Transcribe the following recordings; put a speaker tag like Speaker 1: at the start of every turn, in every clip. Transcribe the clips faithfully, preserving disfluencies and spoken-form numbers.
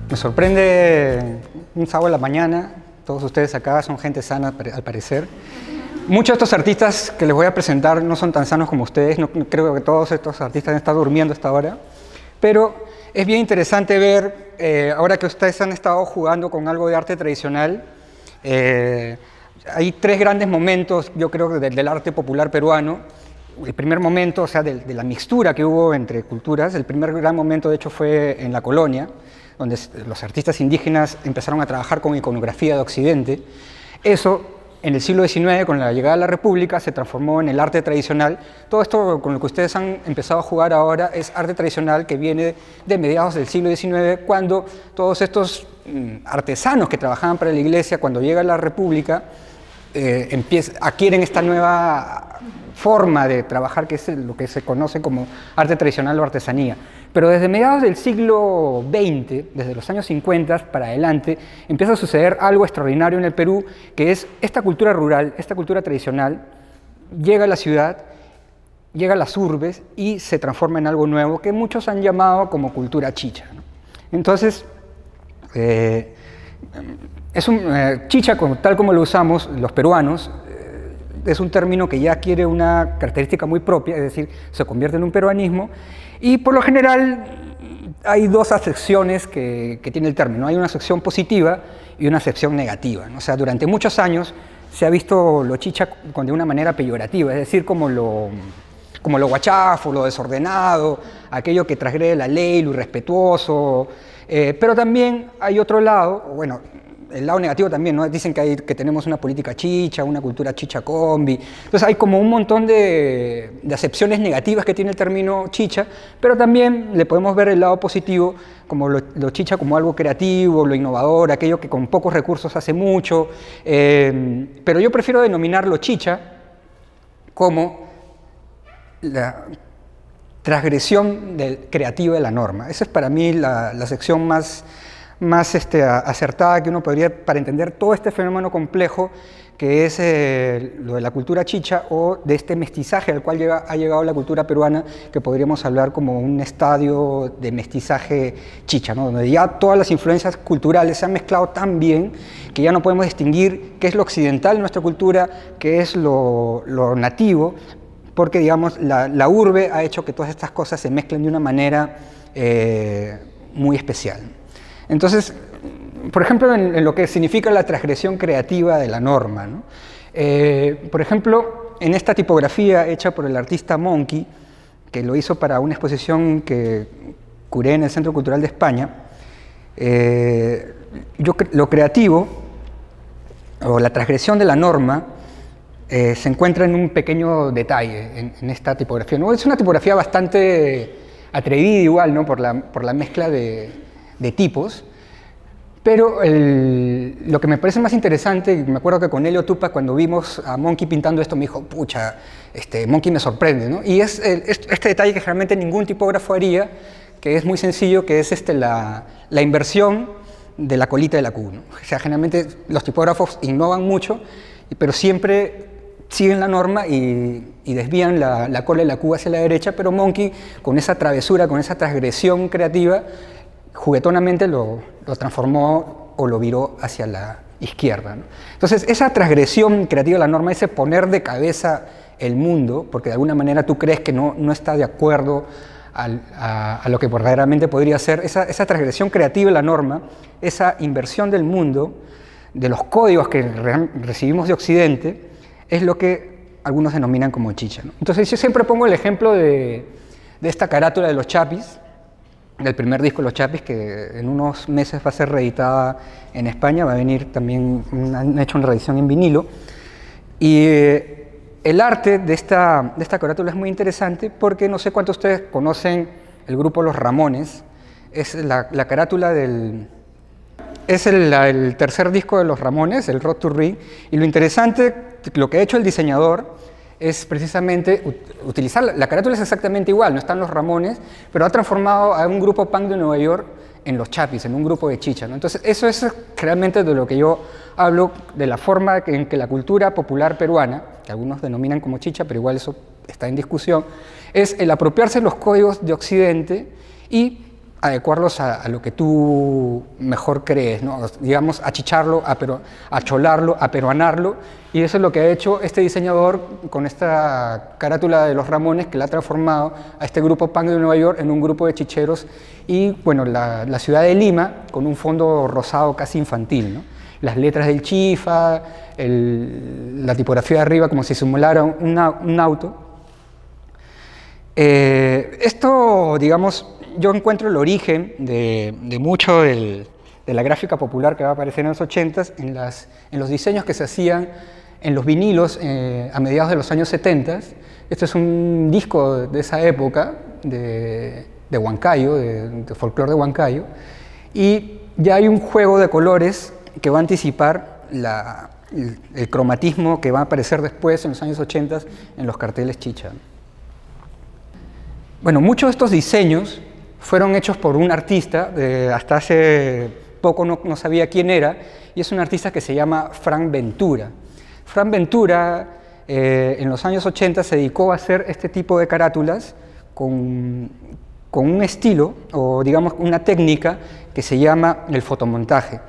Speaker 1: Me sorprende un sábado a la mañana, todos ustedes acá son gente sana al parecer. Muchos de estos artistas que les voy a presentar no son tan sanos como ustedes, no, creo que todos estos artistas están durmiendo hasta ahora, pero es bien interesante ver, eh, ahora que ustedes han estado jugando con algo de arte tradicional, eh, hay tres grandes momentos, yo creo, del, del arte popular peruano. El primer momento, o sea, de, de la mixtura que hubo entre culturas, el primer gran momento de hecho fue en la colonia, donde los artistas indígenas empezaron a trabajar con iconografía de Occidente. Eso, en el siglo diecinueve, con la llegada de la República, se transformó en el arte tradicional. Todo esto con lo que ustedes han empezado a jugar ahora es arte tradicional que viene de mediados del siglo diecinueve, cuando todos estos mm, artesanos que trabajaban para la iglesia, cuando llega la República, eh, empieza, adquieren esta nueva forma de trabajar, que es lo que se conoce como arte tradicional o artesanía. Pero desde mediados del siglo veinte, desde los años cincuenta para adelante, empieza a suceder algo extraordinario en el Perú, que es esta cultura rural, esta cultura tradicional, llega a la ciudad, llega a las urbes y se transforma en algo nuevo que muchos han llamado como cultura chicha, ¿no? Entonces, eh, es un, eh, chicha, como, tal como lo usamos los peruanos, es un término que ya adquiere una característica muy propia, es decir, se convierte en un peruanismo, y por lo general hay dos acepciones que, que tiene el término. Hay una acepción positiva y una acepción negativa, ¿no? O sea, durante muchos años se ha visto lo chicha de una manera peyorativa, es decir, como lo, como lo guachafo, lo desordenado, aquello que transgrede la ley, lo irrespetuoso, eh, pero también hay otro lado, bueno, el lado negativo también, ¿no? Dicen que, hay, que tenemos una política chicha, una cultura chicha combi. Entonces hay como un montón de, de acepciones negativas que tiene el término chicha, pero también le podemos ver el lado positivo, como lo, lo chicha como algo creativo, lo innovador, aquello que con pocos recursos hace mucho. Eh, pero yo prefiero denominarlo chicha como la transgresión del, creativa de la norma. Esa es para mí la, la sección más... más este, acertada que uno podría para entender todo este fenómeno complejo que es eh, lo de la cultura chicha o de este mestizaje al cual llega, ha llegado la cultura peruana, que podríamos hablar como un estadio de mestizaje chicha, ¿no? Donde ya todas las influencias culturales se han mezclado tan bien que ya no podemos distinguir qué es lo occidental de nuestra cultura, qué es lo, lo nativo, porque digamos, la, la urbe ha hecho que todas estas cosas se mezclen de una manera eh, muy especial. Entonces, por ejemplo, en, en lo que significa la transgresión creativa de la norma, ¿no? Eh, por ejemplo, en esta tipografía hecha por el artista Monkey, que lo hizo para una exposición que curé en el Centro Cultural de España, eh, yo, lo creativo, o la transgresión de la norma, eh, se encuentra en un pequeño detalle en, en esta tipografía, ¿no? Es una tipografía bastante atrevida igual, ¿no? Por la, por la mezcla de... de tipos, pero el, lo que me parece más interesante, me acuerdo que con Helio Tupac, cuando vimos a Monkey pintando esto, me dijo, pucha, este, Monkey me sorprende, ¿no? Y es el, este detalle que generalmente ningún tipógrafo haría, que es muy sencillo, que es este, la, la inversión de la colita de la Q, ¿no? O sea, generalmente los tipógrafos innovan mucho, pero siempre siguen la norma y, y desvían la, la cola de la Q hacia la derecha, pero Monkey, con esa travesura, con esa transgresión creativa, juguetonamente lo, lo transformó o lo viró hacia la izquierda, ¿no? Entonces, esa transgresión creativa de la norma, ese poner de cabeza el mundo, porque de alguna manera tú crees que no, no está de acuerdo al, a, a lo que verdaderamente podría ser, esa, esa transgresión creativa de la norma, esa inversión del mundo, de los códigos que re, recibimos de Occidente, es lo que algunos denominan como chicha, ¿no? Entonces, yo siempre pongo el ejemplo de, de esta carátula de los Chapis, del primer disco de los Chapis, que en unos meses va a ser reeditada en España, va a venir también, han hecho una reedición en vinilo, y eh, el arte de esta, de esta carátula es muy interesante porque no sé cuántos de ustedes conocen el grupo Los Ramones, es la, la carátula del... es el, la, el tercer disco de Los Ramones, el Road to Ring, y lo interesante, lo que ha hecho el diseñador, es precisamente utilizar, la carátula es exactamente igual, no están los Ramones, pero ha transformado a un grupo punk de Nueva York en los Chapis, en un grupo de chicha, ¿no? Entonces eso es realmente de lo que yo hablo, de la forma en que la cultura popular peruana, que algunos denominan como chicha, pero igual eso está en discusión, es el apropiarse de los códigos de Occidente y adecuarlos a, a lo que tú mejor crees, ¿no? Digamos, achicharlo, apero, acholarlo, aperuanarlo, y eso es lo que ha hecho este diseñador con esta carátula de los Ramones, que la ha transformado a este grupo punk de Nueva York en un grupo de chicheros, y bueno, la, la ciudad de Lima con un fondo rosado casi infantil, ¿no? Las letras del Chifa, el, la tipografía de arriba como si simulara una, un auto. Eh, esto, digamos, yo encuentro el origen de, de mucho del, de la gráfica popular que va a aparecer en los ochentas en, las, en los diseños que se hacían en los vinilos eh, a mediados de los años setenta. Este es un disco de esa época, de, de Huancayo, de, de folclore de Huancayo, y ya hay un juego de colores que va a anticipar la, el, el cromatismo que va a aparecer después, en los años ochenta, en los carteles chicha. Bueno, muchos de estos diseños fueron hechos por un artista, de, hasta hace poco no, no sabía quién era, y es un artista que se llama Frank Ventura. Frank Ventura eh, en los años ochenta se dedicó a hacer este tipo de carátulas con, con un estilo, o digamos una técnica que se llama el fotomontaje.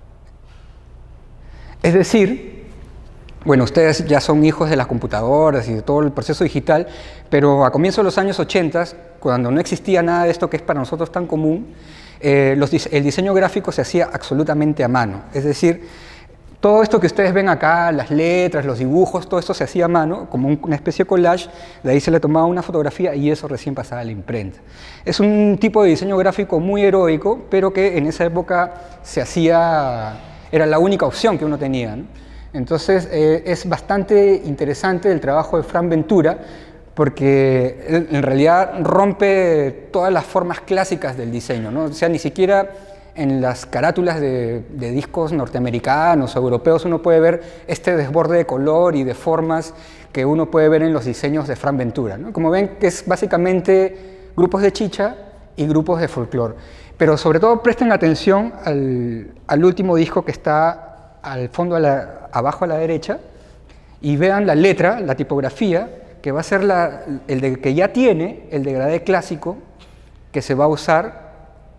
Speaker 1: Es decir, bueno, ustedes ya son hijos de las computadoras y de todo el proceso digital, pero a comienzos de los años ochenta, cuando no existía nada de esto que es para nosotros tan común, eh, los, el diseño gráfico se hacía absolutamente a mano. Es decir, todo esto que ustedes ven acá, las letras, los dibujos, todo esto se hacía a mano, como un, una especie de collage, de ahí se le tomaba una fotografía y eso recién pasaba a la imprenta. Es un tipo de diseño gráfico muy heroico, pero que en esa época se hacía, era la única opción que uno tenía, ¿no? Entonces eh, es bastante interesante el trabajo de Frank Ventura, porque él, en realidad rompe todas las formas clásicas del diseño, ¿no? O sea, ni siquiera en las carátulas de, de discos norteamericanos o europeos uno puede ver este desborde de color y de formas que uno puede ver en los diseños de Frank Ventura, ¿no? Como ven, que es básicamente grupos de chicha y grupos de folclore. Pero sobre todo presten atención al, al último disco que está al fondo, a la, abajo a la derecha, y vean la letra, la tipografía, que va a ser la, el de, que ya tiene el degradé clásico que se va a usar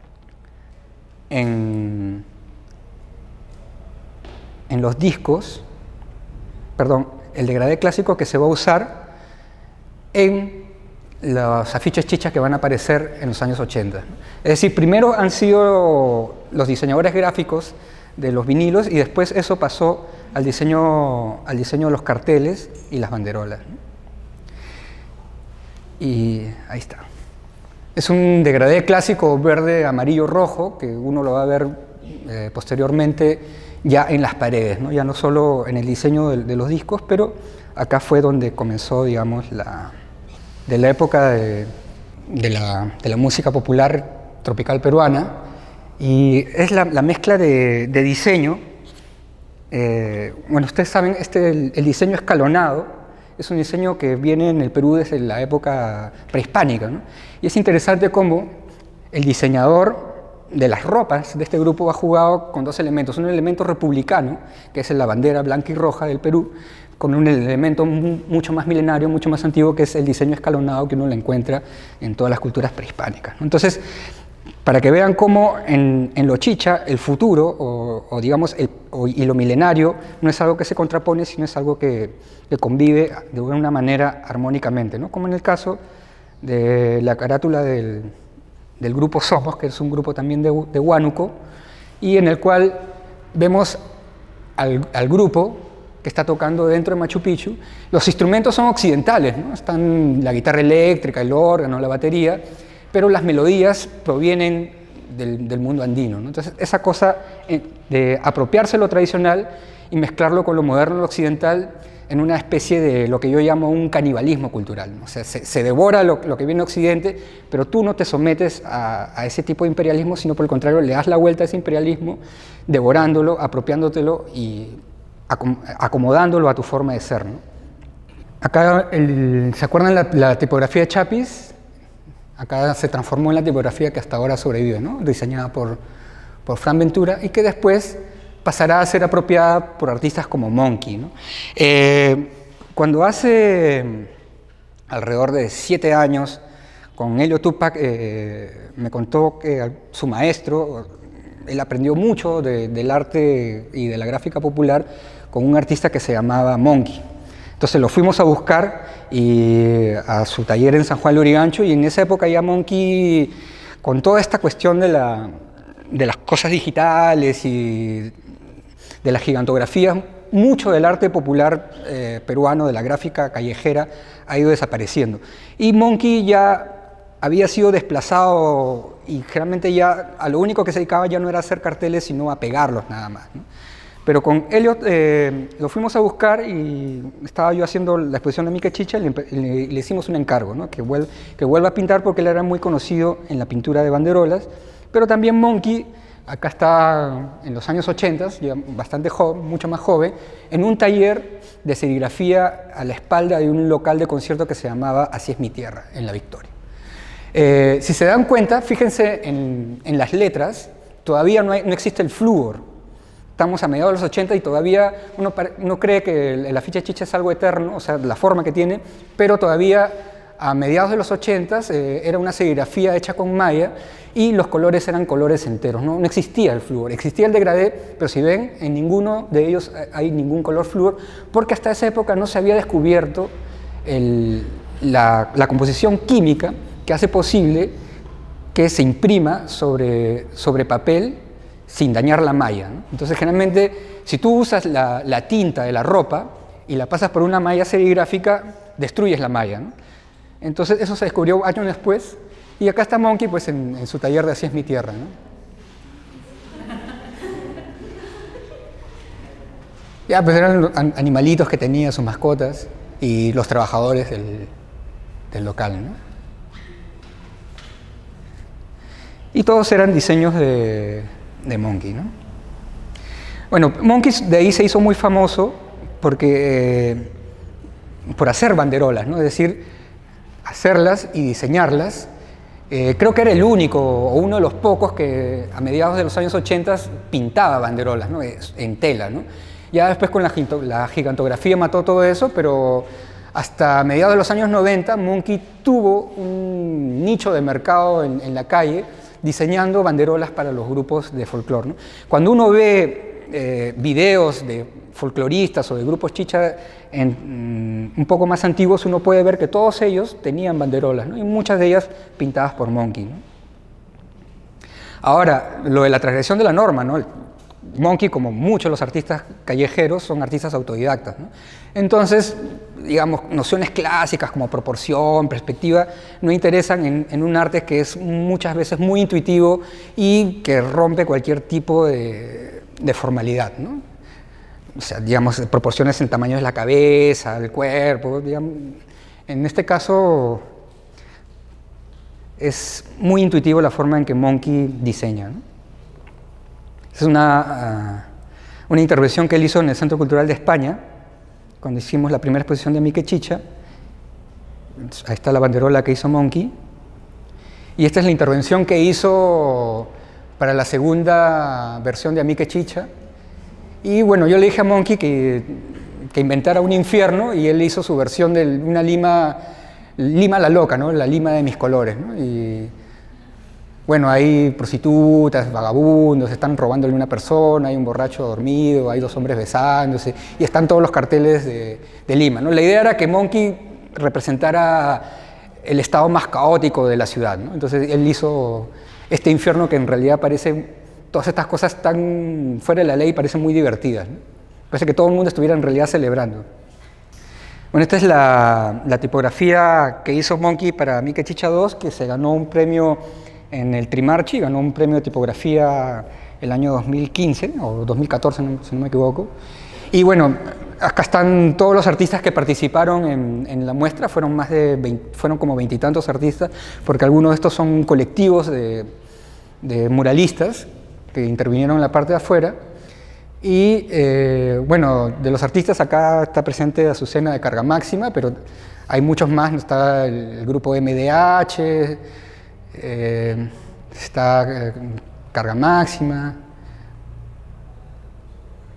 Speaker 1: en, en los discos, perdón, el degradé clásico que se va a usar en los afiches chichas que van a aparecer en los años ochenta. Es decir, primero han sido los diseñadores gráficos de los vinilos y después eso pasó al diseño, al diseño de los carteles y las banderolas. Y ahí está. Es un degradé clásico verde, amarillo, rojo, que uno lo va a ver eh, posteriormente ya en las paredes, ¿no? Ya no solo en el diseño de, de los discos, pero acá fue donde comenzó, digamos, la, de la época de, de, la, de la música popular tropical peruana, y es la, la mezcla de, de diseño. Eh, bueno, ustedes saben, este, el, el diseño escalonado es un diseño que viene en el Perú desde la época prehispánica, ¿no? Y es interesante cómo el diseñador de las ropas de este grupo ha jugado con dos elementos. Un elemento republicano, que es la bandera blanca y roja del Perú, con un elemento mucho más milenario, mucho más antiguo, que es el diseño escalonado que uno le encuentra en todas las culturas prehispánicas, ¿no? Entonces, para que vean cómo en, en lo chicha el futuro, o, o digamos, el, o, y lo milenario, no es algo que se contrapone, sino es algo que, que convive de una manera armónicamente, ¿no? Como en el caso de la carátula del, del grupo Somos, que es un grupo también de, de Huánuco, y en el cual vemos al, al grupo que está tocando dentro de Machu Picchu. Los instrumentos son occidentales, ¿no? Están la guitarra eléctrica, el órgano, la batería, pero las melodías provienen del, del mundo andino, ¿no? Entonces, esa cosa de apropiarse lo tradicional y mezclarlo con lo moderno, lo occidental, en una especie de lo que yo llamo un canibalismo cultural, ¿no? O sea, se, se devora lo, lo que viene de Occidente, pero tú no te sometes a, a ese tipo de imperialismo, sino por el contrario, le das la vuelta a ese imperialismo, devorándolo, apropiándotelo y acom acomodándolo a tu forma de ser, ¿no? Acá, el, ¿se acuerdan la, la tipografía de Chapis? Acá se transformó en la tipografía que hasta ahora sobrevive, ¿no? Diseñada por, por Frank Ventura y que después pasará a ser apropiada por artistas como Monkey, ¿no? Eh, cuando hace alrededor de siete años con Helio Tupac eh, me contó que su maestro, él aprendió mucho de, del arte y de la gráfica popular con un artista que se llamaba Monkey. Entonces lo fuimos a buscar y a su taller en San Juan de Lurigancho, y en esa época ya Monkey, con toda esta cuestión de, la, de las cosas digitales y de las gigantografías, mucho del arte popular eh, peruano, de la gráfica callejera, ha ido desapareciendo. Y Monkey ya había sido desplazado y generalmente ya a lo único que se dedicaba ya no era a hacer carteles, sino a pegarlos nada más, ¿no? Pero con Elliot eh, lo fuimos a buscar y estaba yo haciendo la exposición de Mique Chicha y le, le, le hicimos un encargo, ¿no? que, vuel, que vuelva a pintar porque él era muy conocido en la pintura de banderolas, pero también Monkey, acá está en los años ochenta, ya bastante joven, mucho más joven, en un taller de serigrafía a la espalda de un local de concierto que se llamaba Así es mi tierra, en La Victoria. Eh, si se dan cuenta, fíjense en, en las letras, todavía no, hay, no existe el flúor. Estamos a mediados de los ochenta y todavía uno, uno cree que el, el afiche Chicha es algo eterno, o sea, la forma que tiene, pero todavía a mediados de los ochenta eh, era una serigrafía hecha con malla y los colores eran colores enteros, ¿no? No existía el flúor, existía el degradé, pero si ven, en ninguno de ellos hay ningún color flúor, porque hasta esa época no se había descubierto el, la, la composición química que hace posible que se imprima sobre, sobre papel sin dañar la malla, ¿no? Entonces, generalmente, si tú usas la, la tinta de la ropa y la pasas por una malla serigráfica, destruyes la malla, ¿no? Entonces, eso se descubrió años después, y acá está Monkey, pues, en, en su taller de Así es mi tierra, ¿no? Ya, pues, eran los animalitos que tenía, sus mascotas, y los trabajadores del, del local, ¿no? Y todos eran diseños de... de Monkey, ¿no? Bueno, Monkey de ahí se hizo muy famoso porque, eh, por hacer banderolas, ¿no? Es decir, hacerlas y diseñarlas. Eh, creo que era el único o uno de los pocos que a mediados de los años ochenta pintaba banderolas, ¿no? En tela, ¿no? Ya después con la, la gigantografía mató todo eso, pero hasta mediados de los años noventa Monkey tuvo un nicho de mercado en, en la calle, diseñando banderolas para los grupos de folclore, ¿no? Cuando uno ve eh, videos de folcloristas o de grupos chicha en, mm, un poco más antiguos, uno puede ver que todos ellos tenían banderolas, ¿no? Y muchas de ellas pintadas por Monkey, ¿no? Ahora, lo de la transgresión de la norma, ¿no? Monkey, como muchos de los artistas callejeros, son artistas autodidactas, ¿no? Entonces, digamos, nociones clásicas como proporción, perspectiva, no interesan en, en un arte que es muchas veces muy intuitivo y que rompe cualquier tipo de, de formalidad, ¿no? O sea, digamos, proporciones en tamaño de la cabeza, del cuerpo, digamos. En este caso, es muy intuitivo la forma en que Monkey diseña, ¿no? Es una, uh, una intervención que él hizo en el Centro Cultural de España, cuando hicimos la primera exposición de Mique Chicha. Ahí está la banderola que hizo Monkey. Y esta es la intervención que hizo para la segunda versión de Mique Chicha. Y bueno, yo le dije a Monkey que, que inventara un infierno, y él hizo su versión de una Lima, Lima la loca, ¿no? La Lima de mis colores, ¿no? Y bueno, hay prostitutas, vagabundos, están robándole a una persona, hay un borracho dormido, hay dos hombres besándose, y están todos los carteles de, de Lima, ¿no? La idea era que Monkey representara el estado más caótico de la ciudad, ¿no? Entonces él hizo este infierno que en realidad parece, todas estas cosas tan fuera de la ley parecen muy divertidas, ¿no? Parece que todo el mundo estuviera en realidad celebrando. Bueno, esta es la, la tipografía que hizo Monkey para Mique Chicha dos, que se ganó un premio en el Trimarchi, ganó un premio de tipografía el año dos mil quince o dos mil catorce, si no me equivoco. Y bueno, acá están todos los artistas que participaron en, en la muestra, fueron, más de veinte, fueron como veintitantos artistas, porque algunos de estos son colectivos de, de muralistas que intervinieron en la parte de afuera. Y eh, bueno, de los artistas acá está presente Azucena de Carga Máxima, pero hay muchos más, está el, el grupo M D H, Eh, está eh, Carga Máxima,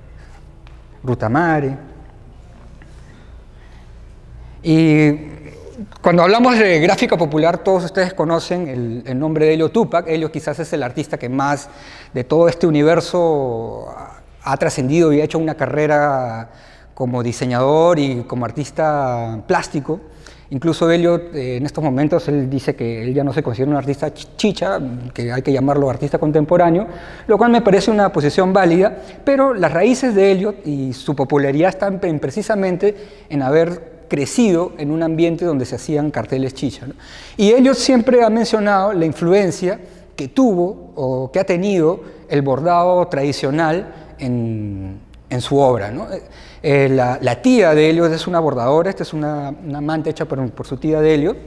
Speaker 1: Ruta Mare. Y Cuando hablamos de gráfica popular, todos ustedes conocen el, el nombre de Elio Tupac. Elio quizás es el artista que más de todo este universo ha trascendido y ha hecho una carrera como diseñador y como artista plástico. Incluso Elio, eh, en estos momentos, él dice que él ya no se considera un artista chicha, que hay que llamarlo artista contemporáneo, lo cual me parece una posición válida, pero las raíces de Elio y su popularidad están precisamente en haber crecido en un ambiente donde se hacían carteles chicha, ¿no? Y Elliot siempre ha mencionado la influencia que tuvo o que ha tenido el bordado tradicional en, en su obra, ¿no? Eh, la, la tía de Elliot es una bordadora, esta es una, una manta hecha por, por su tía de Elliot.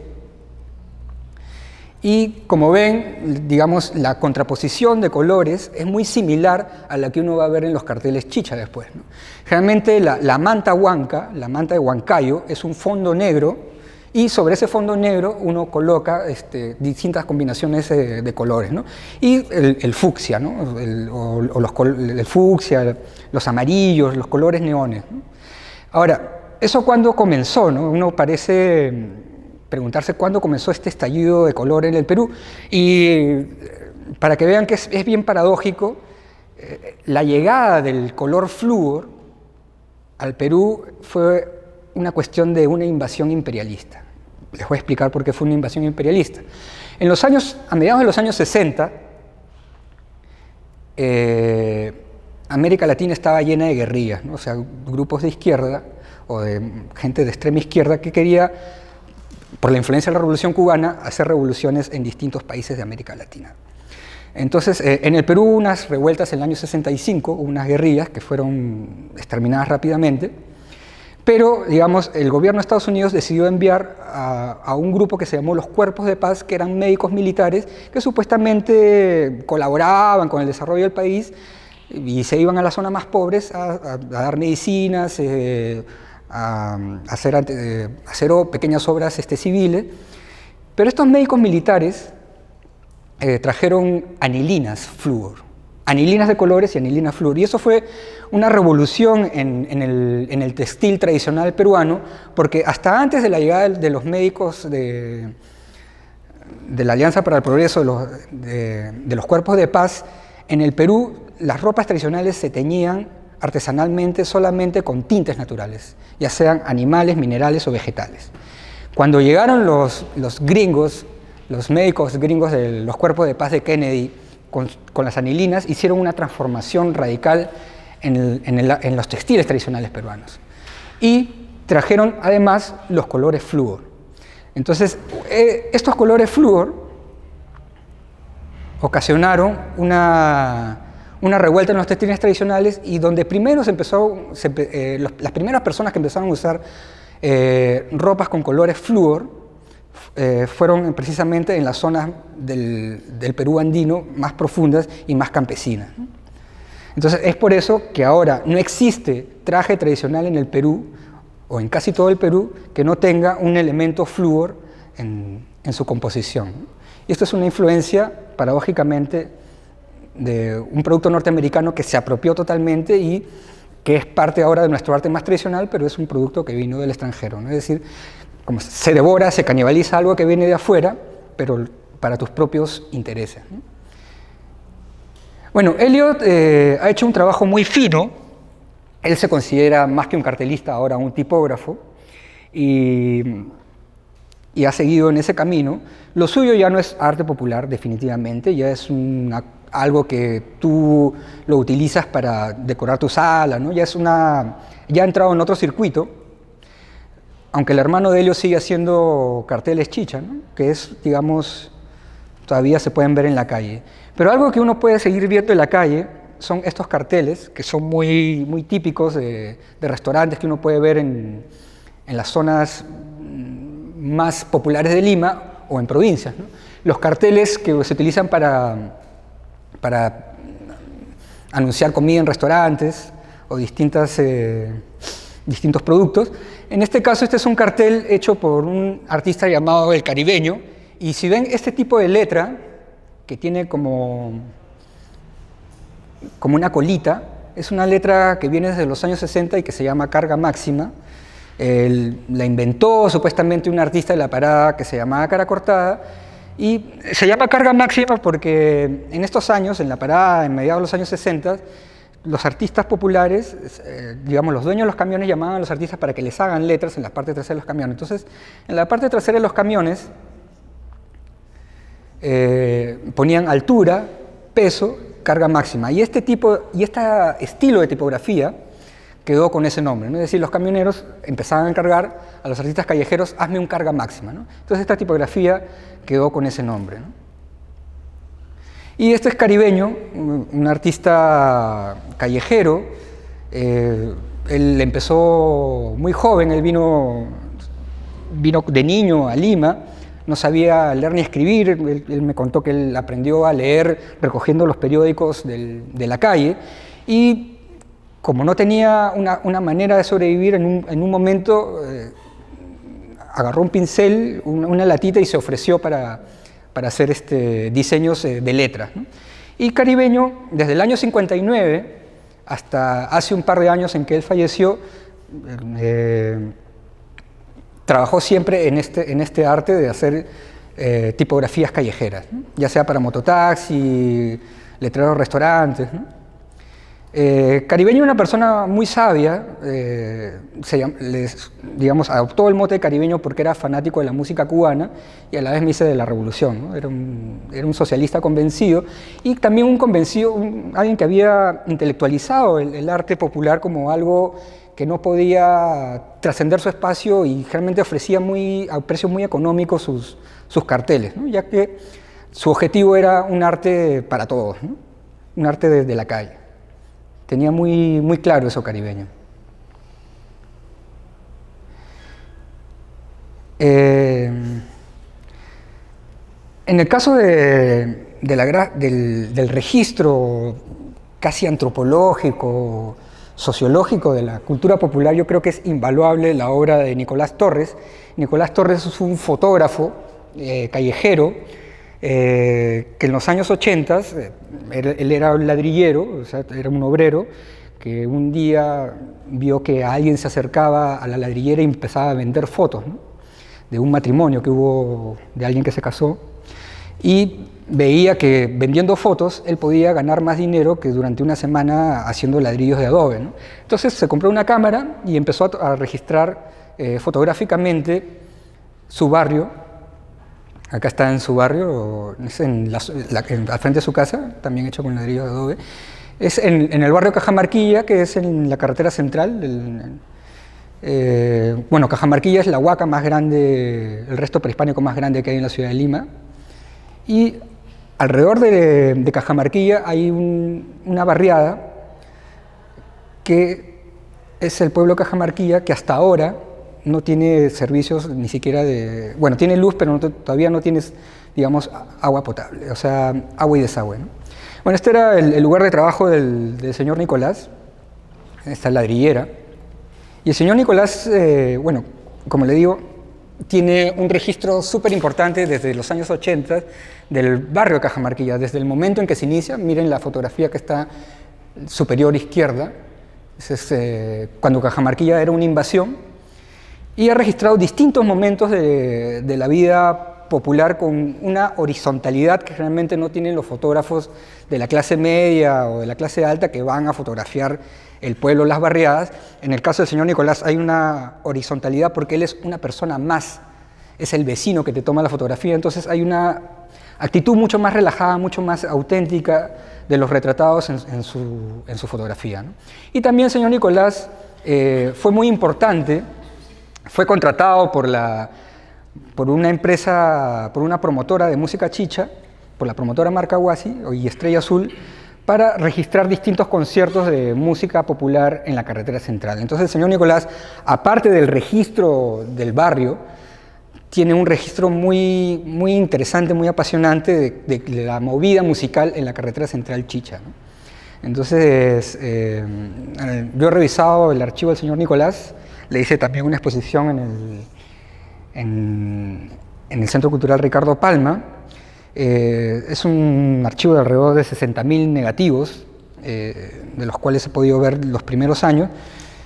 Speaker 1: Y como ven, digamos, la contraposición de colores es muy similar a la que uno va a ver en los carteles chicha después, ¿no? Realmente la, la manta huanca, la manta de Huancayo, es un fondo negro y sobre ese fondo negro uno coloca este, distintas combinaciones de, de colores, ¿no? Y el, el fucsia, ¿no? el, o, o los, el fucsia, los amarillos, los colores neones, ¿no? Ahora, ¿eso cuándo comenzó, no? Uno parece preguntarse cuándo comenzó este estallido de color en el Perú. Y para que vean que es, es bien paradójico, eh, la llegada del color flúor al Perú fue una cuestión de una invasión imperialista. Les voy a explicar por qué fue una invasión imperialista. En los años, a mediados de los años sesenta, eh, América Latina estaba llena de guerrillas, ¿no? O sea, grupos de izquierda o de gente de extrema izquierda que quería, por la influencia de la Revolución Cubana, hacer revoluciones en distintos países de América Latina. Entonces, eh, en el Perú hubo unas revueltas en el año sesenta y cinco, hubo unas guerrillas que fueron exterminadas rápidamente, pero, digamos, el gobierno de Estados Unidos decidió enviar a, a un grupo que se llamó los Cuerpos de Paz, que eran médicos militares que supuestamente colaboraban con el desarrollo del país y se iban a las zonas más pobres a, a, a dar medicinas, eh, a hacer, a hacer pequeñas obras este, civiles, pero estos médicos militares eh, trajeron anilinas flúor, anilinas de colores y anilinas flúor, y eso fue una revolución en, en, el, en el textil tradicional peruano, porque hasta antes de la llegada de los médicos de, de la Alianza para el Progreso, de los, de, de los Cuerpos de Paz, en el Perú las ropas tradicionales se teñían artesanalmente solamente con tintes naturales, ya sean animales, minerales o vegetales. Cuando llegaron los, los gringos, los médicos gringos de los Cuerpos de Paz de Kennedy, con, con las anilinas, hicieron una transformación radical en, el, en, el, en los textiles tradicionales peruanos. Y trajeron además los colores flúor. Entonces, eh, estos colores flúor ocasionaron una... una revuelta en los textiles tradicionales y donde primero se empezó, se, eh, los, las primeras personas que empezaron a usar eh, ropas con colores flúor eh, fueron precisamente en las zonas del, del Perú andino más profundas y más campesinas, ¿no? Entonces es por eso que ahora no existe traje tradicional en el Perú o en casi todo el Perú que no tenga un elemento flúor en, en su composición, ¿no? Y esto es una influencia, paradójicamente, de un producto norteamericano que se apropió totalmente y que es parte ahora de nuestro arte más tradicional, pero es un producto que vino del extranjero, ¿no? Es decir, como se devora, se canibaliza algo que viene de afuera, pero para tus propios intereses, ¿no? Bueno, Elliot eh, ha hecho un trabajo muy fino. Él se considera más que un cartelista, ahora un tipógrafo, y, y ha seguido en ese camino. Lo suyo ya no es arte popular, definitivamente, ya es una algo que tú lo utilizas para decorar tu sala, ¿no? Ya es una, ya ha entrado en otro circuito, aunque el hermano de Elio sigue haciendo carteles chicha, ¿no? Que es, digamos, todavía se pueden ver en la calle. Pero algo que uno puede seguir viendo en la calle son estos carteles, que son muy, muy típicos de, de restaurantes que uno puede ver en, en las zonas más populares de Lima o en provincias, ¿no? Los carteles que se utilizan para para anunciar comida en restaurantes o distintas, eh, distintos productos. En este caso, este es un cartel hecho por un artista llamado El Caribeño, y si ven este tipo de letra, que tiene como, como una colita, es una letra que viene desde los años sesenta y que se llama carga máxima, El, la inventó supuestamente un artista de la parada que se llamaba Cara Cortada, y se llama carga máxima porque en estos años, en la parada, en mediados de los años sesenta, los artistas populares, eh, digamos, los dueños de los camiones llamaban a los artistas para que les hagan letras en la parte trasera de los camiones. Entonces, en la parte trasera de los camiones eh, ponían altura, peso, carga máxima. Y este tipo, y este estilo de tipografía quedó con ese nombre, ¿no? Es decir, los camioneros empezaban a encargar a los artistas callejeros, hazme un carga máxima, ¿no? Entonces esta tipografía quedó con ese nombre, ¿no? Y este es Caribeño, un artista callejero. Eh, él empezó muy joven, él vino, vino de niño a Lima, no sabía leer ni escribir. Él, él me contó que él aprendió a leer recogiendo los periódicos del, de la calle, y como no tenía una, una manera de sobrevivir, en un, en un momento eh, agarró un pincel, una, una latita, y se ofreció para, para hacer este, diseños eh, de letras, ¿no? Y Caribeño, desde el año cincuenta y nueve hasta hace un par de años en que él falleció, eh, trabajó siempre en este, en este arte de hacer eh, tipografías callejeras, ¿no? Ya sea para mototaxi, letreros, restaurantes, ¿no? Eh, Caribeño era una persona muy sabia, eh, se, les, digamos, adoptó el mote de caribeño porque era fanático de la música cubana y a la vez me dice de la revolución, ¿no? Era un, era un socialista convencido, y también un convencido, un, alguien que había intelectualizado el, el arte popular como algo que no podía trascender su espacio, y realmente ofrecía muy, a precios muy económicos sus, sus carteles, ¿no? Ya que su objetivo era un arte para todos, ¿no? Un arte desde la calle. Tenía muy, muy claro eso Caribeño. Eh, en el caso de, de la, del, del registro casi antropológico, sociológico de la cultura popular, yo creo que es invaluable la obra de Nicolás Torres. Nicolás Torres es un fotógrafo eh, callejero, Eh, que en los años ochenta, eh, él, él era un ladrillero, o sea, era un obrero, que un día vio que alguien se acercaba a la ladrillera y empezaba a vender fotos, ¿no? De un matrimonio que hubo, de alguien que se casó, y veía que vendiendo fotos él podía ganar más dinero que durante una semana haciendo ladrillos de adobe, ¿no? Entonces se compró una cámara y empezó a, a registrar eh, fotográficamente su barrio. Acá está en su barrio, es en la, la, en, al frente de su casa, también hecho con ladrillos de adobe. Es en, en el barrio Cajamarquilla, que es en la carretera central. Del, eh, bueno, Cajamarquilla es la huaca más grande, el resto prehispánico más grande que hay en la ciudad de Lima. Y alrededor de, de Cajamarquilla hay un, una barriada que es el pueblo Cajamarquilla, que hasta ahora no tiene servicios ni siquiera de... Bueno, tiene luz, pero no, todavía no tienes, digamos, agua potable, o sea, agua y desagüe, ¿no? Bueno, este era el, el lugar de trabajo del, del señor Nicolás, esta ladrillera. Y el señor Nicolás, eh, bueno, como le digo, tiene un registro súper importante desde los años ochenta del barrio de Cajamarquilla, desde el momento en que se inicia. Miren la fotografía que está superior izquierda, ese es eh, cuando Cajamarquilla era una invasión, y ha registrado distintos momentos de, de la vida popular con una horizontalidad que realmente no tienen los fotógrafos de la clase media o de la clase alta que van a fotografiar el pueblo, las barriadas. En el caso del señor Nicolás hay una horizontalidad porque él es una persona más, es el vecino que te toma la fotografía, entonces hay una actitud mucho más relajada, mucho más auténtica de los retratados en, en, su, en su fotografía, ¿no? Y también el señor Nicolás eh, fue muy importante. Fue contratado por, la, por una empresa, por una promotora de música chicha, por la promotora Marcahuasi y Estrella Azul, para registrar distintos conciertos de música popular en la carretera central. Entonces el señor Nicolás, aparte del registro del barrio, tiene un registro muy, muy interesante, muy apasionante de, de la movida musical en la carretera central chicha, ¿no? Entonces, eh, yo he revisado el archivo del señor Nicolás. Le hice también una exposición en el, en, en el Centro Cultural Ricardo Palma. Eh, es un archivo de alrededor de sesenta mil negativos, eh, de los cuales he podido ver los primeros años.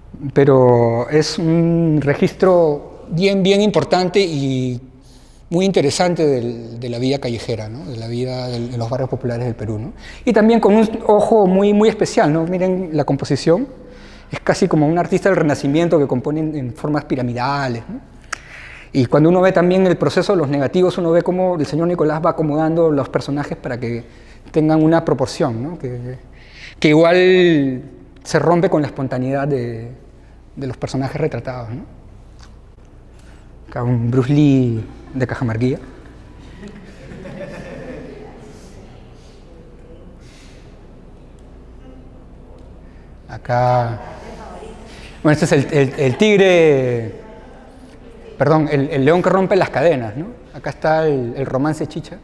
Speaker 1: pero es un registro bien, bien importante y muy interesante del, de la vida callejera, ¿no? De la vida de, de los barrios populares del Perú, ¿no? Y también con un ojo muy, muy especial, ¿no? Miren la composición, es casi como un artista del Renacimiento que compone en, en formas piramidales, ¿no? Y cuando uno ve también el proceso de los negativos, uno ve cómo el señor Nicolás va acomodando los personajes para que tengan una proporción, ¿no? que, que igual se rompe con la espontaneidad de, de los personajes retratados, ¿no? Acá un Bruce Lee de Cajamarquilla. Acá, bueno, este es el, el, el tigre, perdón, el, el león que rompe las cadenas, ¿no? Acá está el, el romance chicha.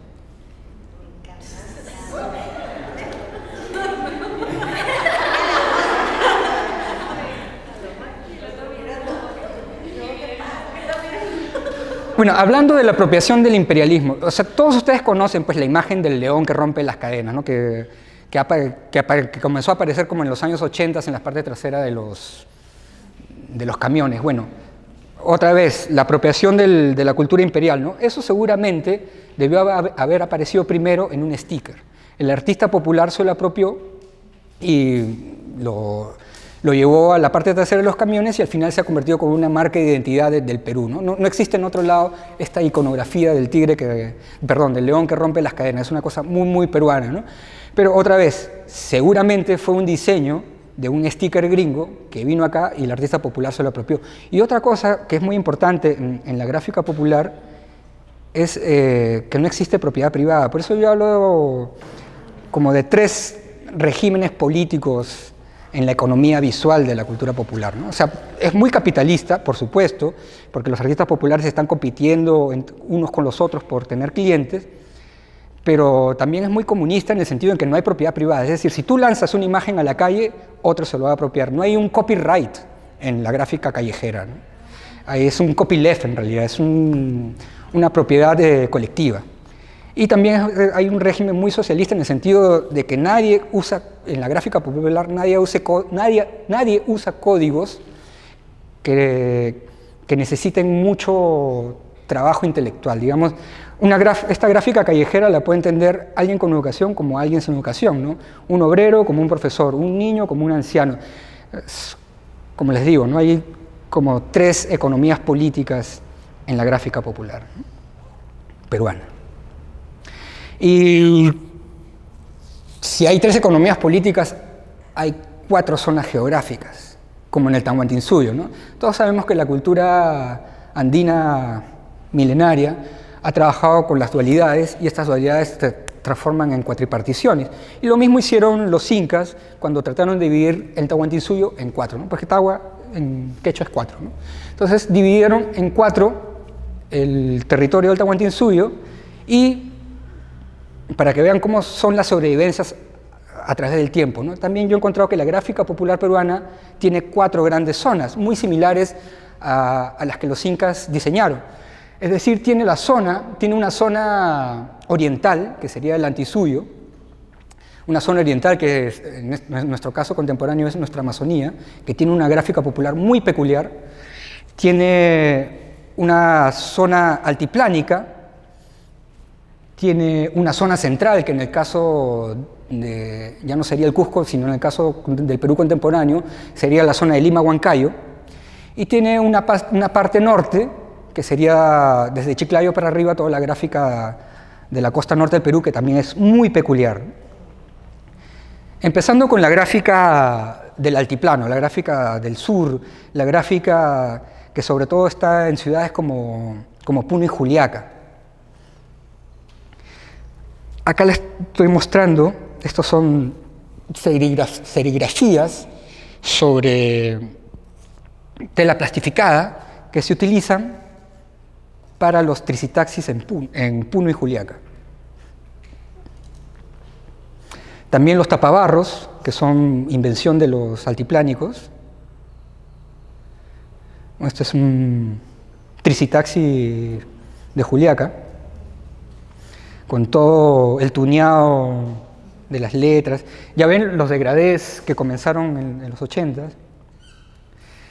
Speaker 1: Bueno, hablando de la apropiación del imperialismo, o sea, todos ustedes conocen pues la imagen del león que rompe las cadenas, ¿no? que, que, que, que comenzó a aparecer como en los años ochenta en la parte trasera de los, de los camiones. Bueno, otra vez, la apropiación del, de la cultura imperial, ¿no? Eso seguramente debió haber aparecido primero en un sticker. El artista popular se lo apropió y lo... lo llevó a la parte trasera de los camiones y al final se ha convertido como una marca de identidad de, del Perú, ¿no? No, no existe en otro lado esta iconografía del tigre que, perdón, del león que rompe las cadenas, es una cosa muy, muy peruana, ¿no? Pero otra vez, seguramente fue un diseño de un sticker gringo que vino acá y el artista popular se lo apropió. Y otra cosa que es muy importante en, en la gráfica popular es eh, que no existe propiedad privada. Por eso yo hablo como de tres regímenes políticos en la economía visual de la cultura popular, ¿no? O sea, es muy capitalista, por supuesto, porque los artistas populares están compitiendo unos con los otros por tener clientes, pero también es muy comunista en el sentido en que no hay propiedad privada. Es decir, si tú lanzas una imagen a la calle, otro se lo va a apropiar. No hay un copyright en la gráfica callejera, ¿no? Ahí es un copyleft en realidad, es un, una propiedad eh, colectiva. Y también hay un régimen muy socialista en el sentido de que nadie usa, en la gráfica popular, nadie, use, nadie, nadie usa códigos que, que necesiten mucho trabajo intelectual. Digamos, una graf, esta gráfica callejera la puede entender alguien con educación como alguien sin educación, ¿no? Un obrero como un profesor, un niño como un anciano. Es, como les digo, ¿no? Hay como tres economías políticas en la gráfica popular, ¿no? Peruana. Y si hay tres economías políticas, hay cuatro zonas geográficas, como en el Tahuantinsuyo, ¿no? Todos sabemos que la cultura andina milenaria ha trabajado con las dualidades y estas dualidades se transforman en cuatriparticiones. Y lo mismo hicieron los incas cuando trataron de dividir el Tahuantinsuyo en cuatro, ¿no? Porque Tahua en quechua es cuatro, ¿no? Entonces dividieron en cuatro el territorio del Tahuantinsuyo y para que vean cómo son las sobrevivencias a través del tiempo, ¿no? También yo he encontrado que la gráfica popular peruana tiene cuatro grandes zonas, muy similares a, a las que los incas diseñaron. Es decir, tiene, la zona, tiene una zona oriental, que sería el Antisuyo, una zona oriental que es, en nuestro caso contemporáneo es nuestra Amazonía, que tiene una gráfica popular muy peculiar, tiene una zona altiplánica, tiene una zona central, que en el caso de, ya no sería el Cusco, sino en el caso del Perú contemporáneo, sería la zona de Lima-Huancayo, y tiene una, una parte norte, que sería desde Chiclayo para arriba, toda la gráfica de la costa norte del Perú, que también es muy peculiar. Empezando con la gráfica del altiplano, la gráfica del sur, la gráfica que sobre todo está en ciudades como, como Puno y Juliaca. Acá les estoy mostrando, estos son serigrafías sobre tela plastificada que se utilizan para los trisitaxis en Puno, en Puno y Juliaca. También los tapabarros, que son invención de los altiplánicos. Este es un trisitaxi de Juliaca, con todo el tuneado de las letras. Ya ven los degradés que comenzaron en, en los ochentas.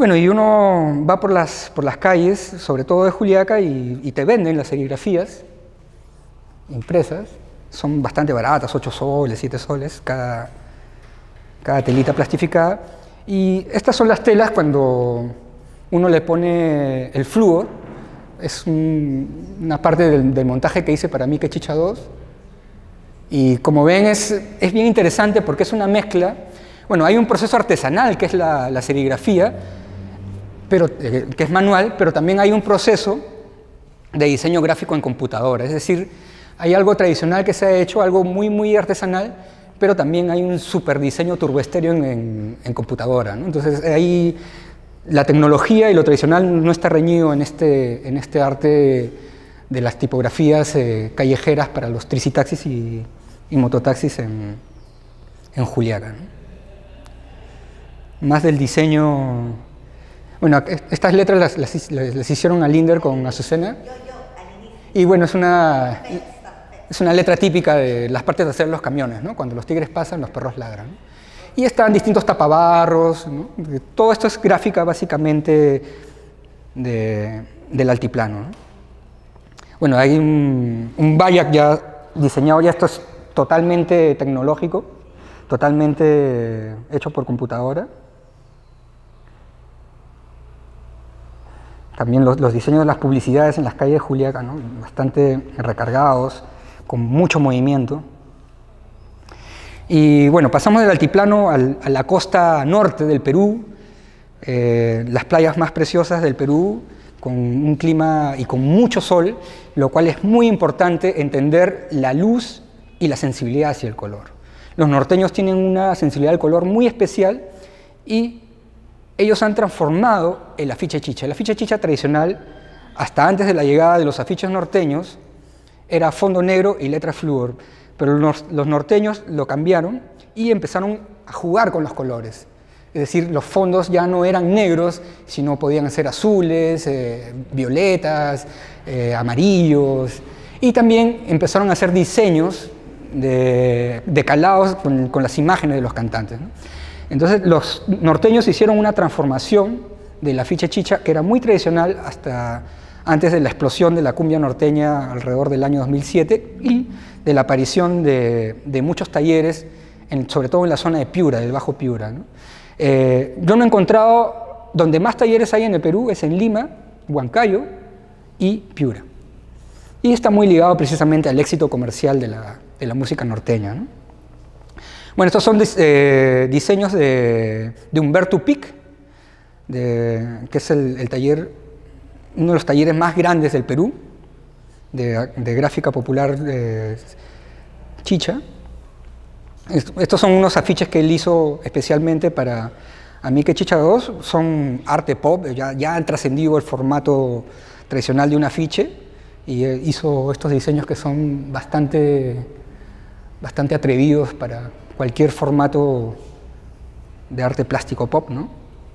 Speaker 1: Bueno, y uno va por las, por las calles, sobre todo de Juliaca, y, y te venden las serigrafías impresas. Son bastante baratas, ocho soles, siete soles, cada, cada telita plastificada. Y estas son las telas cuando uno le pone el flúor. Es un, una parte del, del montaje que hice para Mike Chicha dos. Y como ven, es, es bien interesante porque es una mezcla. Bueno, hay un proceso artesanal que es la, la serigrafía, pero, eh, que es manual, pero también hay un proceso de diseño gráfico en computadora. Es decir, hay algo tradicional que se ha hecho, algo muy, muy artesanal, pero también hay un super diseño turboestéreo en, en, en computadora, ¿no? Entonces, ahí la tecnología y lo tradicional no está reñido en este, en este arte de las tipografías eh, callejeras para los tricitaxis y, y mototaxis en, en Juliaca, ¿no? Más del diseño. Bueno, estas letras las, las, las hicieron a Linder con Azucena.
Speaker 2: Yo, yo, al inicio.
Speaker 1: Y bueno, es una, es una letra típica de las partes de hacer los camiones, ¿no? Cuando los tigres pasan, los perros ladran, ¿no? Y están distintos tapabarros, ¿no? Todo esto es gráfica básicamente de, del altiplano, ¿no? Bueno, hay un, un Bayak ya diseñado, ya esto es totalmente tecnológico, totalmente hecho por computadora. También los, los diseños de las publicidades en las calles de Juliaca, ¿no? Bastante recargados, con mucho movimiento. Y bueno, pasamos del altiplano al, a la costa norte del Perú, eh, las playas más preciosas del Perú, con un clima y con mucho sol, lo cual es muy importante entender la luz y la sensibilidad hacia el color. Los norteños tienen una sensibilidad al color muy especial y ellos han transformado el afiche chicha. El afiche chicha tradicional, hasta antes de la llegada de los afiches norteños, era fondo negro y letra flúor, pero los, los norteños lo cambiaron y empezaron a jugar con los colores. Es decir, los fondos ya no eran negros, sino podían ser azules, eh, violetas, eh, amarillos, y también empezaron a hacer diseños de, de calados con, con las imágenes de los cantantes, ¿no? Entonces los norteños hicieron una transformación del afiche chicha que era muy tradicional hasta antes de la explosión de la cumbia norteña alrededor del año dos mil siete y de la aparición de, de muchos talleres, en, sobre todo en la zona de Piura, del Bajo Piura, ¿no? Eh, yo no he encontrado, donde más talleres hay en el Perú es en Lima, Huancayo y Piura. Y está muy ligado precisamente al éxito comercial de la, de la música norteña, ¿no? Bueno, estos son eh, diseños de, de Humberto Pic, de, que es el, el taller, uno de los talleres más grandes del Perú, de, de gráfica popular de chicha. Estos son unos afiches que él hizo especialmente para Mike Chicha dos, son arte pop, ya, ya han trascendido el formato tradicional de un afiche y hizo estos diseños que son bastante, bastante atrevidos para cualquier formato de arte plástico pop, ¿no?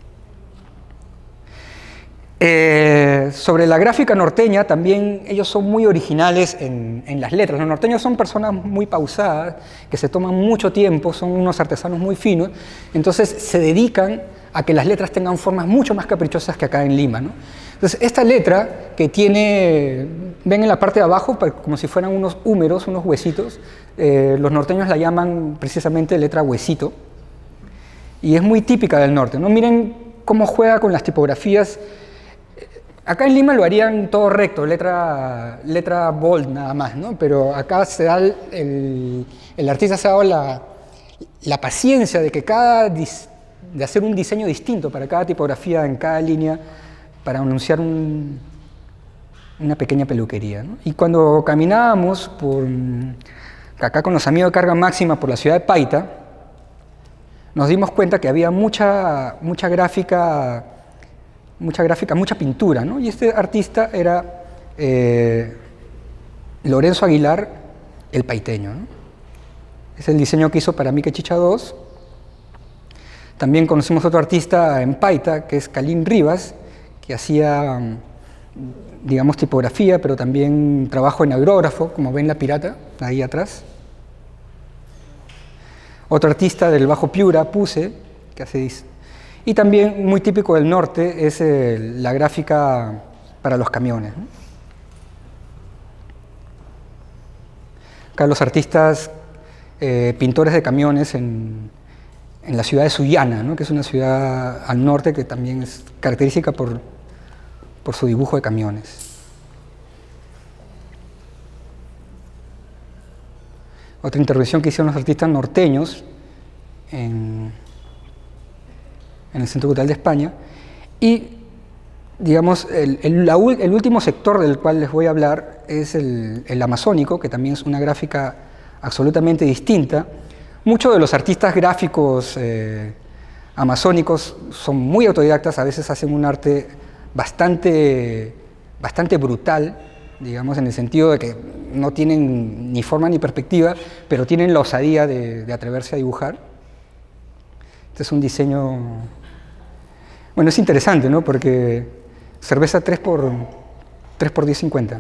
Speaker 1: Eh, sobre la gráfica norteña, también ellos son muy originales en, en las letras. Los norteños son personas muy pausadas, que se toman mucho tiempo, son unos artesanos muy finos, entonces se dedican a que las letras tengan formas mucho más caprichosas que acá en Lima, ¿no? Entonces esta letra que tiene, ven en la parte de abajo, como si fueran unos húmeros, unos huesitos, eh, los norteños la llaman precisamente letra huesito, y es muy típica del norte, ¿no? Miren cómo juega con las tipografías. Acá en Lima lo harían todo recto, letra, letra bold nada más, ¿no? Pero acá se da el, el, el artista se ha dado la, la paciencia de que cada de hacer un diseño distinto para cada tipografía en cada línea para anunciar un, una pequeña peluquería, ¿no? Y cuando caminábamos por acá con los amigos de Carga Máxima por la ciudad de Paita, nos dimos cuenta que había mucha, mucha gráfica mucha gráfica, mucha pintura, ¿no? Y este artista era eh, Lorenzo Aguilar, el paiteño, ¿no? Es el diseño que hizo para Mike Chicha dos. También conocimos otro artista en Paita, que es Calín Rivas, que hacía, digamos, tipografía, pero también trabajo en aerógrafo, como ven la pirata, ahí atrás. Otro artista del Bajo Piura, Puse, que hace Y también muy típico del norte es eh, la gráfica para los camiones, ¿no? Acá los artistas eh, pintores de camiones en, en la ciudad de Sullana, ¿no? Que es una ciudad al norte que también es característica por, por su dibujo de camiones. Otra intervención que hicieron los artistas norteños en, en el Centro Cultural de España. Y, digamos, el, el, la, el último sector del cual les voy a hablar es el, el amazónico, que también es una gráfica absolutamente distinta. Muchos de los artistas gráficos eh, amazónicos son muy autodidactas, a veces hacen un arte bastante, bastante brutal, digamos, en el sentido de que no tienen ni forma ni perspectiva, pero tienen la osadía de, de atreverse a dibujar. Este es un diseño... Bueno, es interesante, ¿no? Porque cerveza tres por diez cincuenta.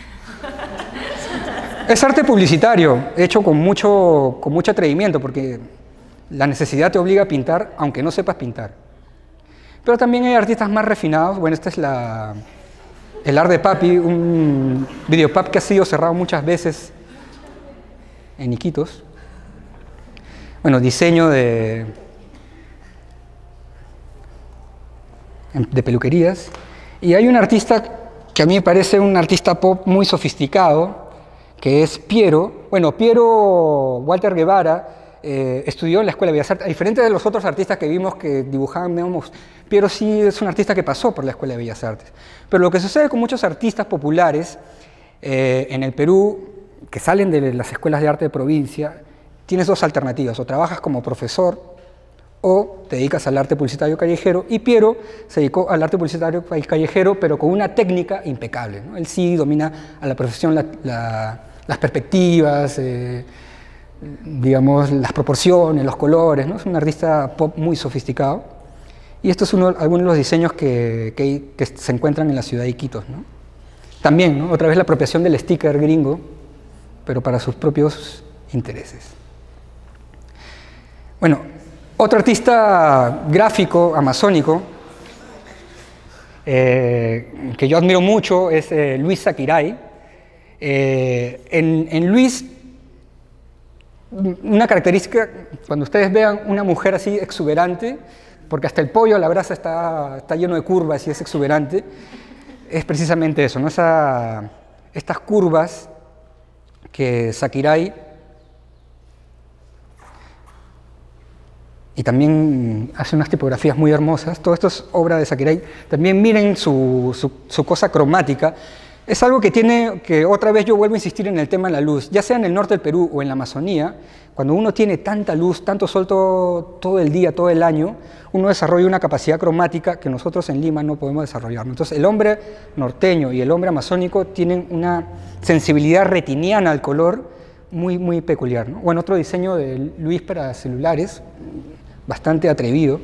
Speaker 1: Es arte publicitario, hecho con mucho, con mucho atrevimiento, porque la necesidad te obliga a pintar, aunque no sepas pintar. Pero también hay artistas más refinados. Bueno, esta es la... El Art de Papi, un videopub que ha sido cerrado muchas veces en Iquitos. Bueno, diseño de, de peluquerías. Y hay un artista que a mí me parece un artista pop muy sofisticado, que es Piero. Bueno, Piero Walter Guevara eh, estudió en la Escuela de Bellas Artes. A diferencia de los otros artistas que vimos que dibujaban, digamos, Piero sí es un artista que pasó por la Escuela de Bellas Artes. Pero lo que sucede con muchos artistas populares eh, en el Perú, que salen de las escuelas de arte de provincia, tienes dos alternativas: o trabajas como profesor o te dedicas al arte publicitario callejero. Y Piero se dedicó al arte publicitario callejero, pero con una técnica impecable, ¿no? Él sí domina a la perfección la, la, las perspectivas, eh, digamos, las proporciones, los colores, ¿no? Es un artista pop muy sofisticado. Y estos son uno, algunos de los diseños que, que, que se encuentran en la ciudad de Iquitos, ¿no? También, ¿no? Otra vez la apropiación del sticker gringo, pero para sus propios intereses. Bueno, otro artista gráfico amazónico eh, que yo admiro mucho es eh, Luis Sakirai. Eh, en, en Luis, una característica, cuando ustedes vean una mujer así exuberante, porque hasta el pollo a la brasa está, está lleno de curvas y es exuberante, es precisamente eso, ¿no? Esa, estas curvas que Sakirai, y también hace unas tipografías muy hermosas, todo esto es obra de Sakirai. También miren su, su, su cosa cromática. Es algo que tiene, que otra vez yo vuelvo a insistir en el tema de la luz, ya sea en el norte del Perú o en la Amazonía. Cuando uno tiene tanta luz, tanto sol todo, todo el día, todo el año, uno desarrolla una capacidad cromática que nosotros en Lima no podemos desarrollar. Entonces el hombre norteño y el hombre amazónico tienen una sensibilidad retiniana al color muy, muy peculiar, ¿no? Bueno, otro diseño de Luis para celulares, bastante atrevido.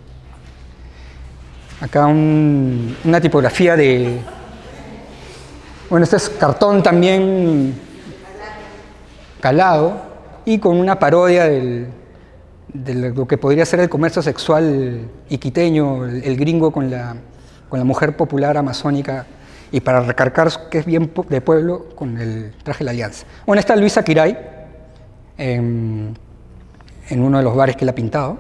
Speaker 1: Acá un, una tipografía de... Bueno, este es cartón también calado y con una parodia del, de lo que podría ser el comercio sexual iquiteño, el, el gringo con la, con la mujer popular amazónica, y para recargar que es bien de pueblo con el traje de la Alianza. Bueno, está Luis Sakirai en, en uno de los bares que él ha pintado.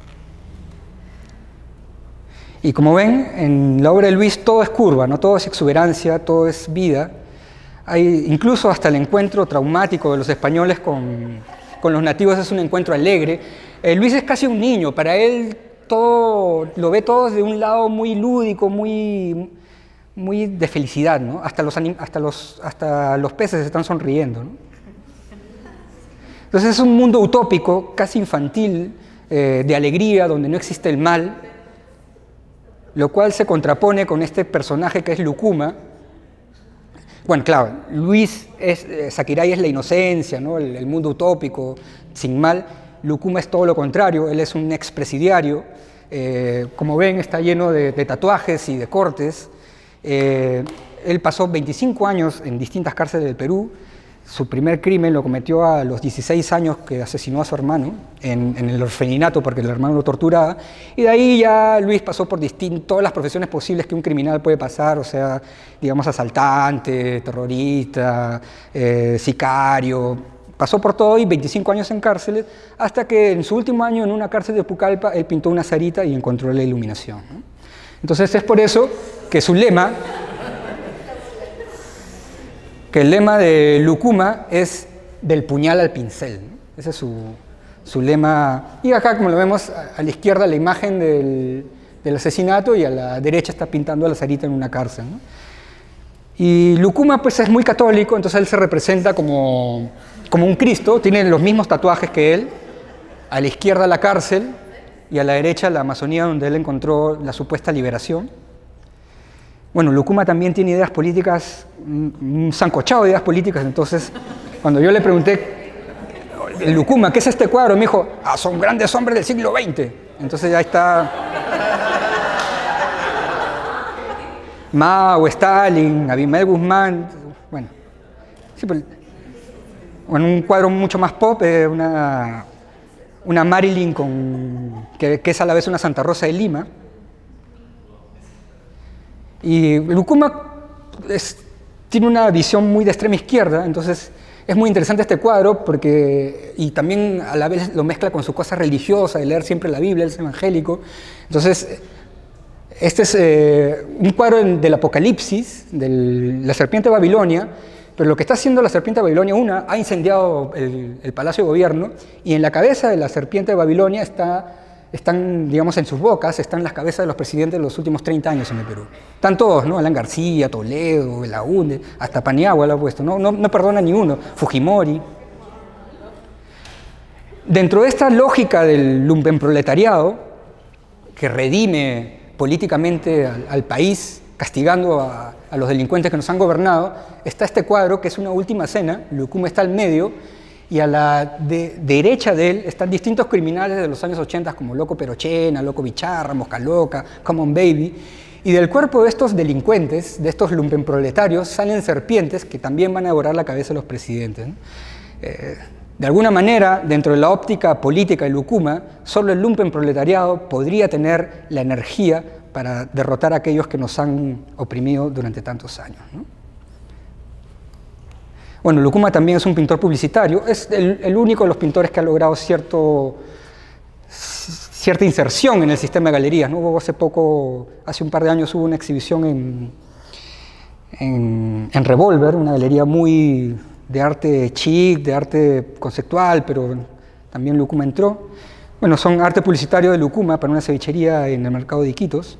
Speaker 1: Y como ven, en la obra de Luis todo es curva, ¿no? Todo es exuberancia, todo es vida. Hay incluso hasta el encuentro traumático de los españoles con, con los nativos es un encuentro alegre. Eh, Luis es casi un niño, para él todo, lo ve todo de un lado muy lúdico, muy, muy de felicidad, ¿no? Hasta los, hasta los, hasta los peces están sonriendo, ¿no? Entonces es un mundo utópico, casi infantil, eh, de alegría, donde no existe el mal, lo cual se contrapone con este personaje que es Lucuma. Bueno, claro, Luis es, eh, Sakirai es la inocencia, ¿no? el, el mundo utópico, sin mal. Lucuma es todo lo contrario, él es un expresidiario. Eh, como ven, está lleno de, de tatuajes y de cortes. Eh, él pasó veinticinco años en distintas cárceles del Perú. su primer crimen lo cometió a los dieciséis años, que asesinó a su hermano en, en el orfelinato porque el hermano lo torturaba. Y de ahí ya Luis pasó por distintas, todas las profesiones posibles que un criminal puede pasar, o sea, digamos, asaltante, terrorista, eh, sicario. Pasó por todo y veinticinco años en cárceles, hasta que en su último año en una cárcel de Pucallpa él pintó una sarita y encontró la iluminación, ¿no? Entonces es por eso que su lema, que el lema de Lucuma es del puñal al pincel, ¿no? Ese es su, su lema. Y acá, como lo vemos, a, a la izquierda la imagen del, del asesinato y a la derecha está pintando a la sarita en una cárcel, ¿no? Y Lucuma pues es muy católico, entonces él se representa como, como un Cristo, tiene los mismos tatuajes que él, a la izquierda la cárcel y a la derecha la Amazonía donde él encontró la supuesta liberación. Bueno, Lucuma también tiene ideas políticas, un sancochado de ideas políticas, entonces cuando yo le pregunté, Lucuma, ¿qué es este cuadro? Me dijo, ah, son grandes hombres del siglo veinte. Entonces ya está Mao, Stalin, Abimael Guzmán, bueno, sí, pero, bueno, un cuadro mucho más pop, eh, una, una Marilyn con, que, que es a la vez una Santa Rosa de Lima. Y Lucuma es, tiene una visión muy de extrema izquierda, entonces es muy interesante este cuadro porque, y también a la vez lo mezcla con su cosa religiosa, de leer siempre la Biblia, él es evangélico. Entonces, este es eh, un cuadro del Apocalipsis, de la serpiente de Babilonia, pero lo que está haciendo la serpiente de Babilonia, una, ha incendiado el, el Palacio de Gobierno, y en la cabeza de la serpiente de Babilonia está... están, digamos, en sus bocas, están las cabezas de los presidentes de los últimos treinta años en el Perú. Están todos, ¿no? Alan García, Toledo, Belaúnde, hasta Paniagua lo ha puesto, no, no, no perdona ni uno, Fujimori. Dentro de esta lógica del lumpenproletariado, que redime políticamente al, al país, castigando a, a los delincuentes que nos han gobernado, está este cuadro que es una última cena, Lucuma está al medio, y a la de, derecha de él están distintos criminales de los años ochenta como Loco Perochena, Loco Bicharra, Mosca Loca, Common Baby, y del cuerpo de estos delincuentes, de estos lumpenproletarios, salen serpientes que también van a devorar la cabeza de los presidentes, ¿no? Eh, de alguna manera, dentro de la óptica política de Lucuma, solo el lumpenproletariado podría tener la energía para derrotar a aquellos que nos han oprimido durante tantos años, ¿no? Bueno, Lucuma también es un pintor publicitario, es el, el único de los pintores que ha logrado cierto, cierta inserción en el sistema de galerías, ¿no? Hubo hace poco, hace un par de años hubo una exhibición en, en, en Revolver, una galería muy de arte chic, de arte conceptual, pero también Lucuma entró. Bueno, son arte publicitario de Lucuma para una cevichería en el mercado de Iquitos.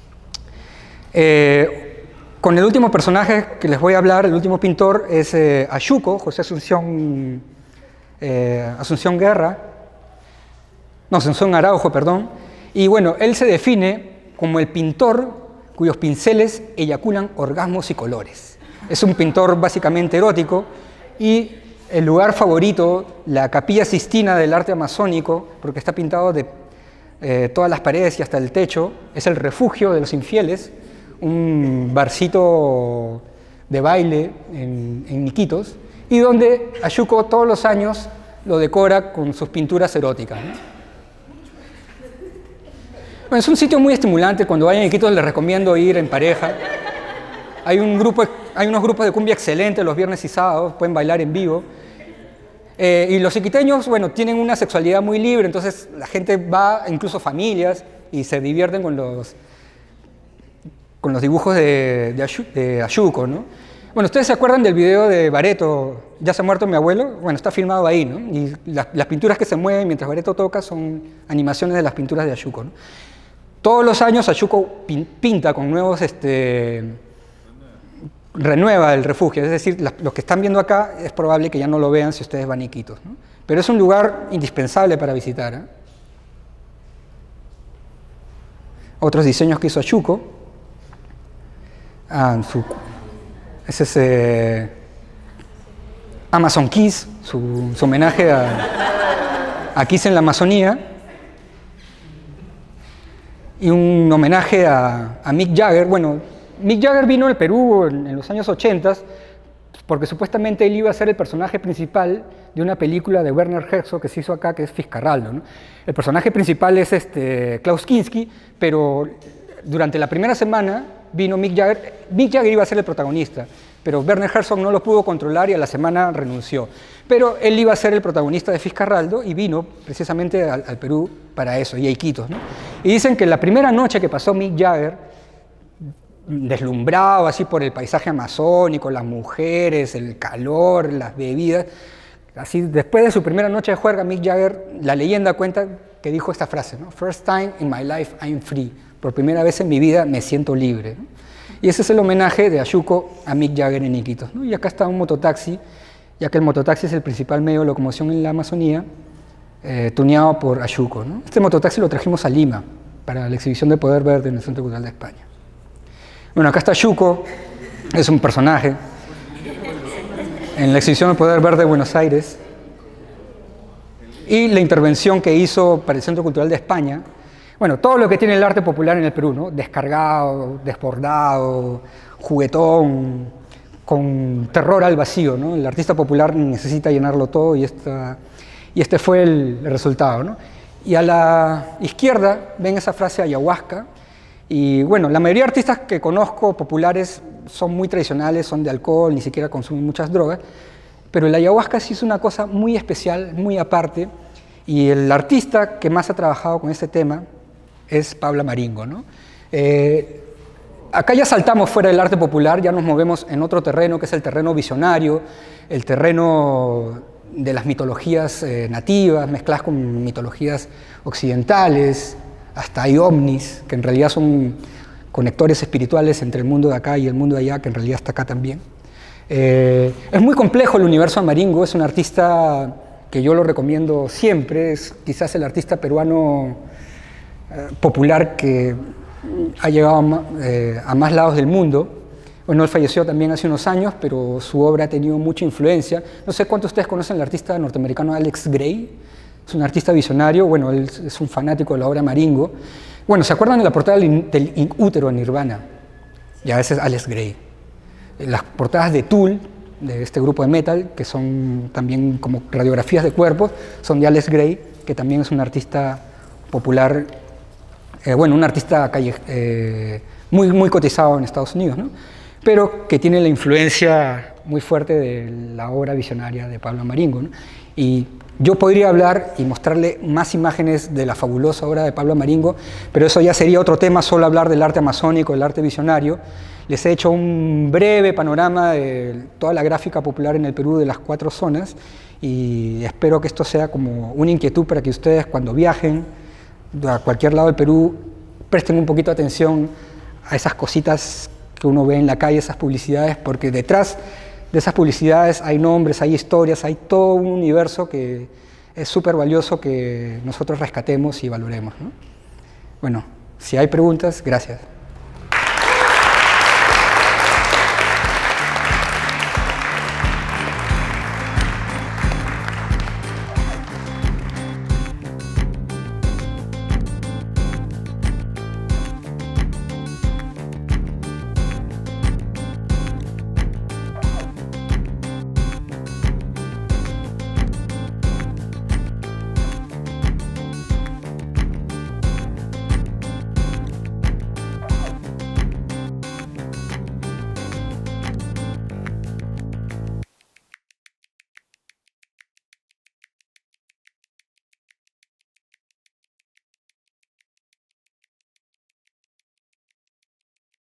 Speaker 1: Eh, Con el último personaje que les voy a hablar, el último pintor, es eh, Ayuco, José Asunción, eh, Asunción Guerra, no, Asunción Araujo, perdón. Y bueno, él se define como el pintor cuyos pinceles eyaculan orgasmos y colores. Es un pintor básicamente erótico y el lugar favorito, la Capilla Sistina del arte amazónico, porque está pintado de eh, todas las paredes y hasta el techo, es el refugio de los infieles, un barcito de baile en, en Iquitos, y donde Ayuco todos los años lo decora con sus pinturas eróticas, ¿no? Bueno, es un sitio muy estimulante, cuando vayan a Iquitos les recomiendo ir en pareja. Hay, un grupo, hay unos grupos de cumbia excelentes los viernes y sábados, pueden bailar en vivo. Eh, y los iquiteños, bueno, tienen una sexualidad muy libre, entonces la gente va, incluso familias, y se divierten con los... con los dibujos de, de, Ayu, de Ayuco, ¿no? Bueno, ¿ustedes se acuerdan del video de Barreto, Ya se ha muerto mi abuelo? Bueno, está filmado ahí, ¿no? Y las, las pinturas que se mueven mientras Barreto toca son animaciones de las pinturas de Ayuco, ¿no? Todos los años Ayuco pin, pinta con nuevos, este, renueva el refugio, es decir, las, los que están viendo acá es probable que ya no lo vean si ustedes van a Iquitos, ¿no? Pero es un lugar indispensable para visitar, ¿eh? Otros diseños que hizo Ayuco. Ah, su, ese es eh, Amazon Kiss, su, su homenaje a, a Kiss en la Amazonía, y un homenaje a, a Mick Jagger. Bueno, Mick Jagger vino al Perú en, en los años ochenta, porque supuestamente él iba a ser el personaje principal de una película de Werner Herzog que se hizo acá, que es Fitzcarraldo, ¿no? El personaje principal es este, Klaus Kinski, pero durante la primera semana vino Mick Jagger. Mick Jagger iba a ser el protagonista, pero Werner Herzog no lo pudo controlar y a la semana renunció. Pero él iba a ser el protagonista de Fitzcarraldo y vino precisamente al, al Perú para eso, y a Iquitos, ¿no? Y dicen que la primera noche que pasó Mick Jagger, deslumbrado así por el paisaje amazónico, las mujeres, el calor, las bebidas, así después de su primera noche de juerga, Mick Jagger, la leyenda cuenta que dijo esta frase, ¿no? First time in my life I'm free. Por primera vez en mi vida me siento libre, ¿no? Y ese es el homenaje de Ayuco a Mick Jagger en Iquitos, ¿no? Y acá está un mototaxi, ya que el mototaxi es el principal medio de locomoción en la Amazonía, eh, tuneado por Ayuco, ¿no? Este mototaxi lo trajimos a Lima para la exhibición de Poder Verde en el Centro Cultural de España. Bueno, acá está Ayuco, es un personaje en la exhibición de Poder Verde de Buenos Aires, y la intervención que hizo para el Centro Cultural de España. Bueno, todo lo que tiene el arte popular en el Perú, ¿no? Descargado, desbordado, juguetón, con terror al vacío, ¿no? El artista popular necesita llenarlo todo y, esta, y este fue el, el resultado, ¿no? Y a la izquierda ven esa frase ayahuasca. Y bueno, la mayoría de artistas que conozco populares son muy tradicionales, son de alcohol, ni siquiera consumen muchas drogas, pero el ayahuasca sí es una cosa muy especial, muy aparte, y el artista que más ha trabajado con este tema es Pablo Maringo, ¿no? Eh, acá ya saltamos fuera del arte popular, ya nos movemos en otro terreno, que es el terreno visionario, el terreno de las mitologías eh, nativas, mezcladas con mitologías occidentales. Hasta hay ovnis, que en realidad son conectores espirituales entre el mundo de acá y el mundo de allá, que en realidad está acá también. Eh, es muy complejo el universo de Maringo, es un artista que yo lo recomiendo siempre, es quizás el artista peruano eh, popular que ha llegado a, eh, a más lados del mundo. Bueno, él falleció también hace unos años, pero su obra ha tenido mucha influencia. No sé cuántos de ustedes conocen al artista norteamericano Alex Gray. Es un artista visionario, bueno, él es un fanático de la obra Maringo. Bueno, ¿se acuerdan de la portada del, del útero en Nirvana? Ya, ese es Alex Gray. Las portadas de Tool, de este grupo de metal, que son también como radiografías de cuerpos, son de Alex Gray, que también es un artista popular, eh, bueno, un artista calle, eh, muy, muy cotizado en Estados Unidos, ¿no? Pero que tiene la influencia muy fuerte de la obra visionaria de Pablo Maringo, ¿no? Y yo podría hablar y mostrarle más imágenes de la fabulosa obra de Pablo Maringo, pero eso ya sería otro tema, solo hablar del arte amazónico, del arte visionario. Les he hecho un breve panorama de toda la gráfica popular en el Perú de las cuatro zonas y espero que esto sea como una inquietud para que ustedes cuando viajen a cualquier lado del Perú presten un poquito de atención a esas cositas que uno ve en la calle, esas publicidades, porque detrás de esas publicidades hay nombres, hay historias, hay todo un universo que es súper valioso que nosotros rescatemos y valoremos, ¿no? Bueno, si hay preguntas, gracias.